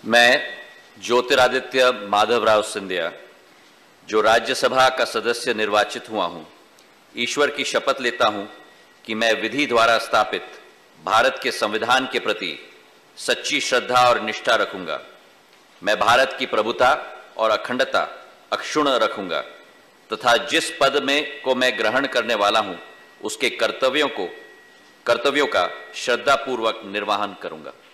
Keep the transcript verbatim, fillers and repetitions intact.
मैं ज्योतिरादित्य माधवराव सिंधिया, जो राज्यसभा का सदस्य निर्वाचित हुआ हूं, ईश्वर की शपथ लेता हूं कि मैं विधि द्वारा स्थापित भारत के संविधान के प्रति सच्ची श्रद्धा और निष्ठा रखूंगा। मैं भारत की प्रभुता और अखंडता अक्षुण्ण रखूंगा तथा जिस पद में को मैं ग्रहण करने वाला हूं, उसके कर्तव्यों को कर्तव्यों का श्रद्धापूर्वक निर्वहन करूंगा।